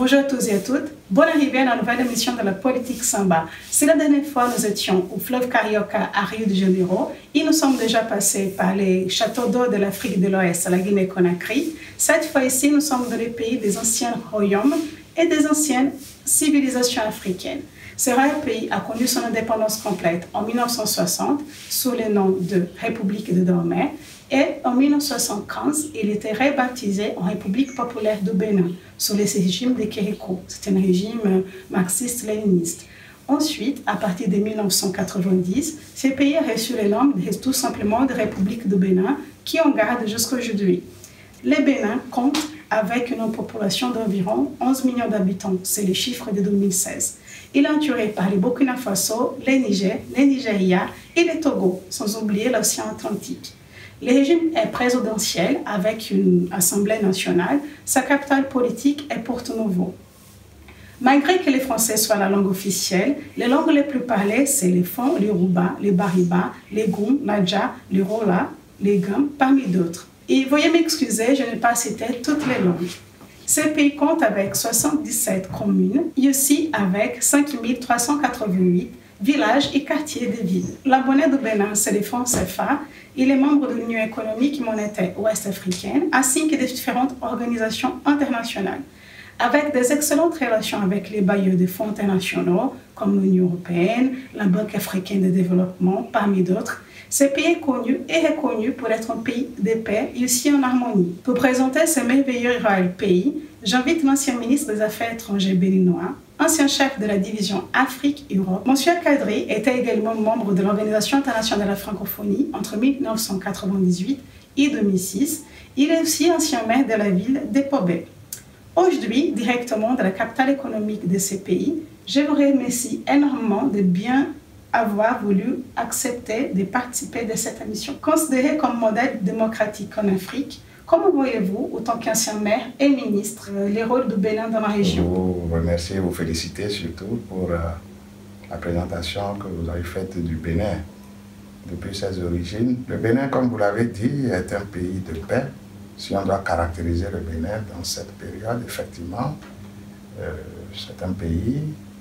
Bonjour à tous et à toutes. Bonne arrivée à la nouvelle émission de la politique Samba. C'est la dernière fois nous étions au fleuve Carioca à Rio de Janeiro et nous sommes déjà passés par les châteaux d'eau de l'Afrique de l'Ouest à la Guinée-Conakry. Cette fois-ci, nous sommes dans les pays des anciens royaumes et des anciennes civilisations africaines. Ce rare pays a connu son indépendance complète en 1960 sous le nom de République de Dahomey et en 1975, il était rebaptisé en République populaire du Bénin sous le régime de Kérékou. C'est un régime marxiste-léniniste. Ensuite, à partir de 1990, ce pays a reçu le nom tout simplement de République du Bénin qui en garde jusqu'à aujourd'hui. Le Bénin compte avec une population d'environ 11 millions d'habitants, c'est le chiffre de 2016. Il est entouré par le Burkina Faso, le Niger, le Nigeria et le Togo, sans oublier l'océan Atlantique. Le régime est présidentiel avec une assemblée nationale. Sa capitale politique est Porto Novo. Malgré que le français soit la langue officielle, les langues les plus parlées, c'est le Fon, le Yoruba, le Bariba, le Goum, l'Adja, le Rola, le Gam, parmi d'autres. Et veuillez m'excuser, je n'ai pas cité toutes les langues. Ce pays compte avec 77 communes et aussi avec 5388 villages et quartiers de ville. La monnaie du Bénin, c'est le franc CFA. Il est membre de l'Union économique et monétaire ouest-africaine, ainsi que de différentes organisations internationales. Avec des excellentes relations avec les bailleurs de fonds internationaux, comme l'Union européenne, la Banque africaine de développement, parmi d'autres, ce pays est connu et reconnu pour être un pays de paix et aussi en harmonie. Pour présenter ce merveilleux pays, j'invite l'ancien ministre des Affaires étrangères béninois, ancien chef de la division Afrique-Europe. Monsieur Kadri était également membre de l'Organisation internationale de la francophonie entre 1998 et 2006. Il est aussi ancien maire de la ville de Pobé. Aujourd'hui, directement de la capitale économique de ce pays, je vous remercie énormément de bien avoir voulu accepter de participer de cette émission. Considéré comme modèle démocratique en Afrique, comment voyez-vous, en tant qu'ancien maire et ministre, les rôles du Bénin dans la région? Vous remercier et vous féliciter surtout pour la présentation que vous avez faite du Bénin depuis ses origines. Le Bénin, comme vous l'avez dit, est un pays de paix. Si on doit caractériser le Bénin dans cette période, effectivement, c'est un pays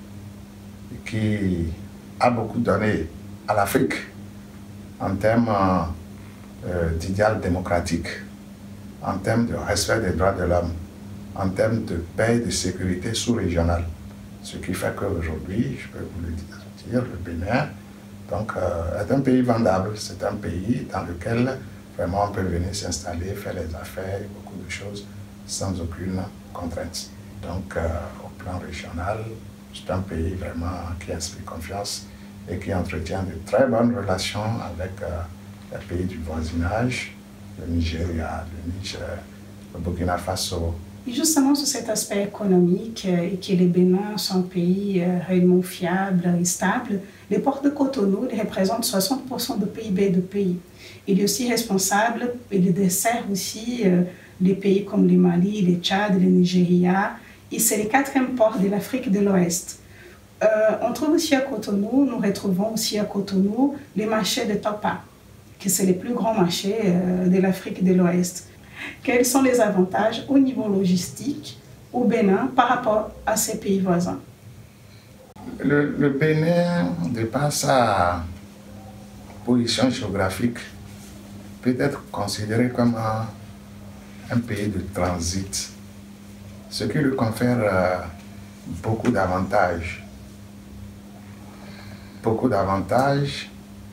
qui a beaucoup donné à l'Afrique en termes d'idéal démocratique, en termes de respect des droits de l'homme, en termes de paix et de sécurité sous-régionale. Ce qui fait qu'aujourd'hui, je peux vous le dire, le Bénin est un pays vendable. C'est un pays dans lequel vraiment on peut venir s'installer, faire les affaires, beaucoup de choses sans aucune contrainte. Donc au plan régional, c'est un pays vraiment qui inspire confiance et qui entretient de très bonnes relations avec les pays du voisinage, le Nigeria, le Niger, le Burkina Faso. Et justement sur cet aspect économique et que le Bénin sont un pays réellement fiable et stable, les ports de Cotonou représentent 60% du PIB du pays. Il est aussi responsable et il dessert aussi les pays comme le Mali, le Tchad, le Nigeria, et c'est le 4e port de l'Afrique de l'Ouest. On trouve aussi à Cotonou, nous retrouvons aussi à Cotonou les marchés de Topa, qui c'est le plus grand marché de l'Afrique de l'Ouest. Quels sont les avantages au niveau logistique au Bénin par rapport à ces pays voisins? Le Bénin, de par sa position géographique, peut être considéré comme un pays de transit, ce qui lui confère beaucoup d'avantages. Beaucoup d'avantages,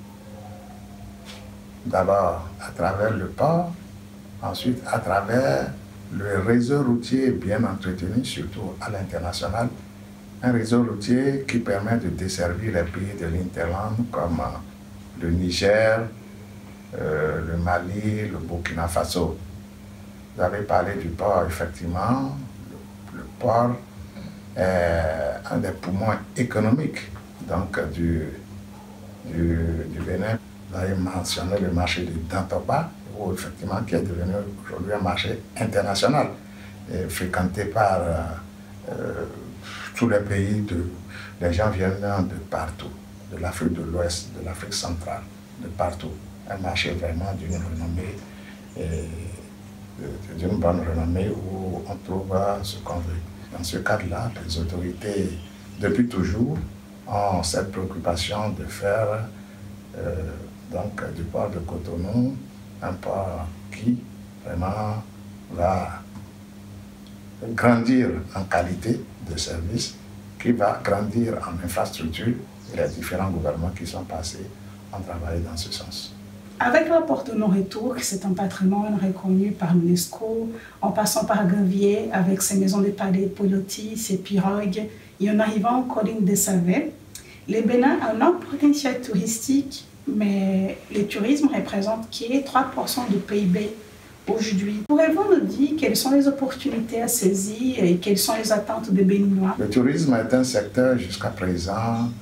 d'abord à travers le port, ensuite à travers le réseau routier bien entretenu, surtout à l'international, un réseau routier qui permet de desservir les pays de l'Interland comme le Niger, le Mali, le Burkina Faso. Vous avez parlé du port, effectivement. Le port est un des poumons économiques du Bénin. Vous avez mentionné le marché de Dantoba, effectivement, qui est devenu aujourd'hui un marché international, et fréquenté par tous les pays. Les gens viennent de partout, de l'Afrique de l'Ouest, de l'Afrique centrale, de partout. Un marché vraiment d'une renommée, d'une bonne renommée où on trouve ce qu'on veut. dans ce cadre-là, les autorités, depuis toujours, ont cette préoccupation de faire donc, du port de Cotonou un port qui vraiment va grandir en qualité de service, qui va grandir en infrastructure, et les différents gouvernements qui sont passés ont travaillé dans ce sens. Avec la porte de non-retour, c'est un patrimoine reconnu par l'UNESCO, en passant par Ganvié avec ses maisons de palais pilotis, ses pirogues, et en arrivant aux collines de Savé, le Bénin a un énorme potentiel touristique, mais le tourisme représente 3% du PIB aujourd'hui. Pourriez-vous nous dire quelles sont les opportunités à saisir et quelles sont les attentes des Béninois? Le tourisme est un secteur jusqu'à présent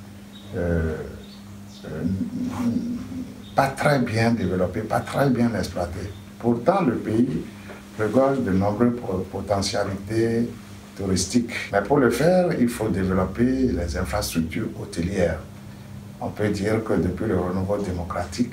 pas très bien développé, pas très bien exploité. Pourtant, le pays regorge de nombreuses potentialités touristiques. Mais pour le faire, il faut développer les infrastructures hôtelières. On peut dire que depuis le renouveau démocratique,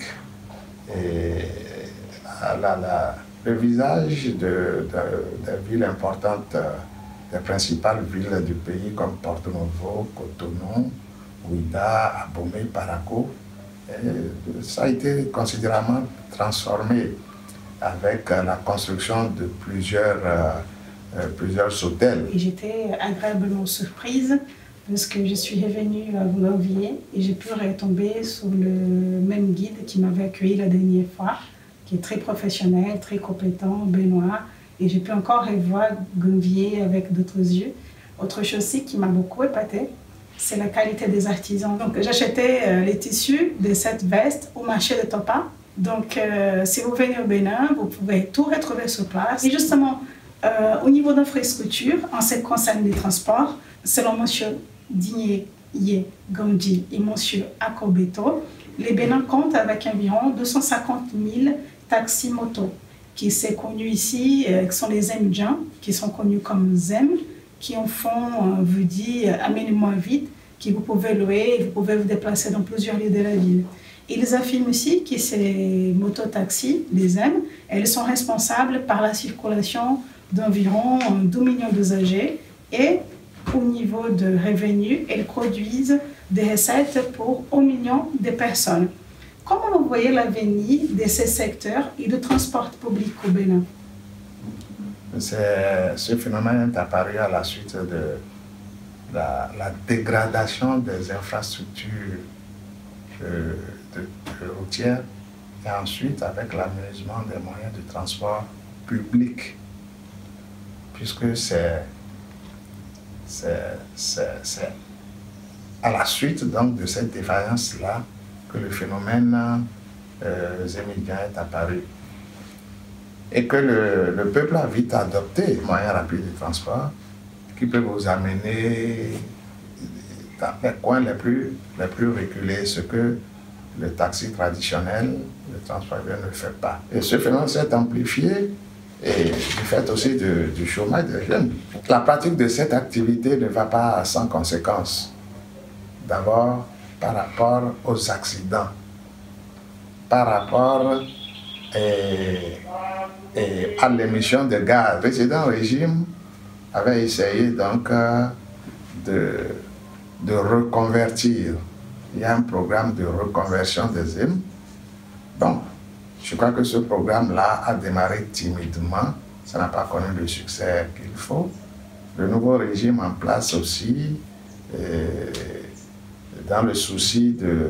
le visage des villes importantes, des principales villes du pays comme Porto Novo, Cotonou, Ouida, Abomey, Parakou, ça a été considérablement transformé avec la construction de plusieurs hôtels. J'étais agréablement surprise parce que je suis revenue à Ganvié et j'ai pu retomber sur le même guide qui m'avait accueilli la dernière fois, qui est très professionnel, très compétent, béninois, et j'ai pu encore revoir Ganvié avec d'autres yeux. Autre chose aussi qui m'a beaucoup épatée, c'est la qualité des artisans. Donc j'achetais les tissus de cette veste au marché de Topa. Donc si vous venez au Bénin, vous pouvez tout retrouver sur place. Et justement, au niveau d'infrastructure, en ce qui concerne les transports, selon M. Digné Yé Gandhi et M. Akobeto, les Bénin comptent avec environ 250 000 taxis-motos qui sont connus ici, qui sont les Zemdjan, qui sont connus comme Zem, qui en font, vous dit, amenez-moi vite, que vous pouvez louer et vous pouvez vous déplacer dans plusieurs lieux de la ville. Ils affirment aussi que ces mototaxis, les Zem, elles sont responsables par la circulation d'environ 2 millions d'usagers et au niveau de revenus, elles produisent des recettes pour 1 million de personnes. Comment vous voyez l'avenir de ces secteurs et de transport public au Bénin? Ce phénomène est apparu à la suite de la dégradation des infrastructures routières et ensuite avec l'aménagement des moyens de transport public, puisque c'est à la suite donc de cette défaillance-là que le phénomène zémidien est apparu. Et que le peuple a vite adopté les moyens rapides de transport qui peuvent vous amener dans les coins les plus reculés, ce que le taxi traditionnel, le transport ne fait pas. Et ce phénomène s'est amplifié et du fait aussi du chômage des jeunes. La pratique de cette activité ne va pas sans conséquences. D'abord, par rapport aux accidents, par rapport à l'émission de gaz. Le précédent régime avait essayé donc de reconvertir. Il y a un programme de reconversion des îles. Bon, je crois que ce programme-là a démarré timidement. Ça n'a pas connu le succès qu'il faut. Le nouveau régime en place aussi, dans le souci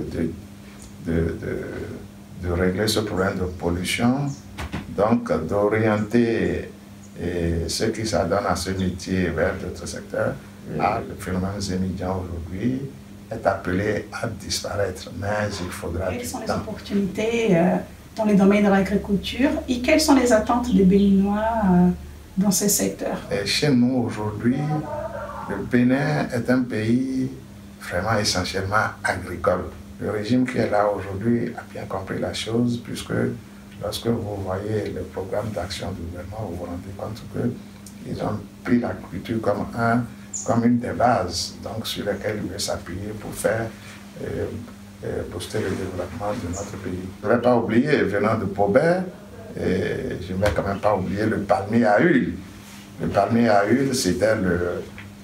de régler ce problème de pollution, donc d'orienter ceux qui s'adonnent à ce métier vers d'autres secteurs. Le phénomène zémidien aujourd'hui est appelé à disparaître, mais il faudra du temps. Quelles sont les opportunités dans les domaines de l'agriculture et quelles sont les attentes des Béninois dans ces secteurs? Chez nous aujourd'hui, le Bénin est un pays vraiment essentiellement agricole. Le régime qui est là aujourd'hui a bien compris la chose, puisque lorsque vous voyez le programme d'action du gouvernement, vous vous rendez compte qu'ils ont pris l'agriculture comme une des bases donc, sur lesquelles ils veulent s'appuyer pour faire booster le développement de notre pays. Je ne vais pas oublier, venant de Paubert, je ne vais quand même pas oublier le palmier à huile. Le palmier à huile, c'était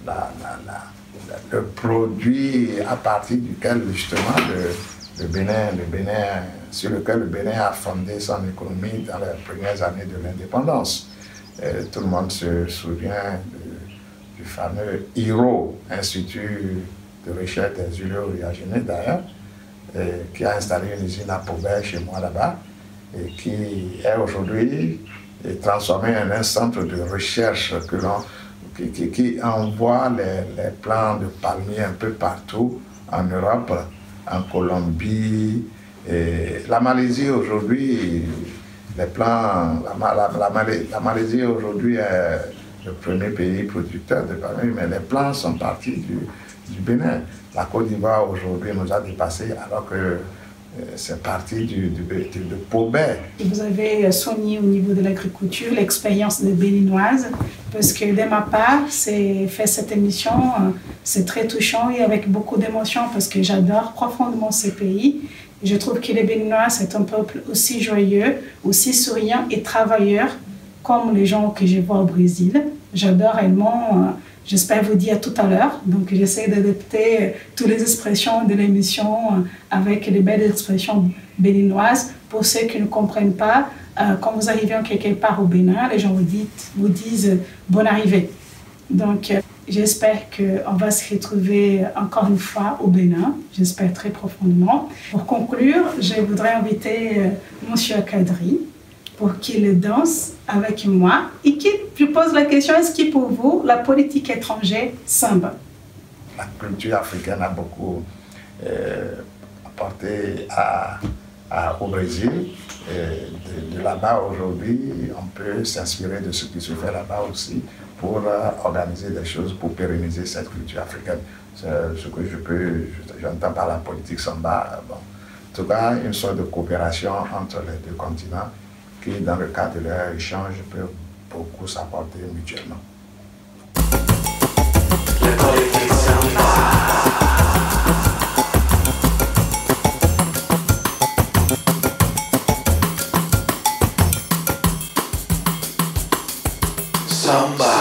le produit à partir duquel justement le Bénin, sur lequel le Bénin a fondé son économie dans les premières années de l'indépendance. Tout le monde se souvient du fameux IRO, Institut de recherche des huiles oléagineux d'ailleurs, qui a installé une usine à Paubert chez moi là-bas, et qui est aujourd'hui transformé en un centre de recherche qui envoie les plants de palmiers un peu partout en Europe, en Colombie. Et la Malaisie aujourd'hui, la Malaisie aujourd'hui est le premier pays producteur de palmiers, mais les plants sont partis du Bénin. La Côte d'Ivoire aujourd'hui nous a dépassés alors que c'est parti de Paubert. Vous avez soigné au niveau de l'agriculture l'expérience des Béninoises, parce que de ma part, c'est fait cette émission, c'est très touchant et avec beaucoup d'émotion parce que j'adore profondément ce pays. Je trouve que les Béninois, c'est un peuple aussi joyeux, aussi souriant et travailleur comme les gens que je vois au Brésil. J'adore réellement. J'espère vous dire tout à l'heure. Donc, j'essaie d'adapter toutes les expressions de l'émission avec les belles expressions béninoises. Pour ceux qui ne comprennent pas, quand vous arrivez en quelque part au Bénin, les gens vous disent « bonne arrivée ». Donc, j'espère qu'on va se retrouver encore une fois au Bénin. J'espère très profondément. Pour conclure, je voudrais inviter M. Kadri pour qu'il danse avec moi et qu'il je pose la question, est-ce que pour vous, la politique étrangère samba? La culture africaine a beaucoup apporté au Brésil. De là-bas, aujourd'hui, on peut s'inspirer de ce qui se fait là-bas aussi pour organiser des choses, pour pérenniser cette culture africaine. C'est ce que j'entends par la politique samba. Bon. En tout cas, une sorte de coopération entre les deux continents qui, dans le cadre de leur échange, peut beaucoup s'apporter mutuellement. Samba.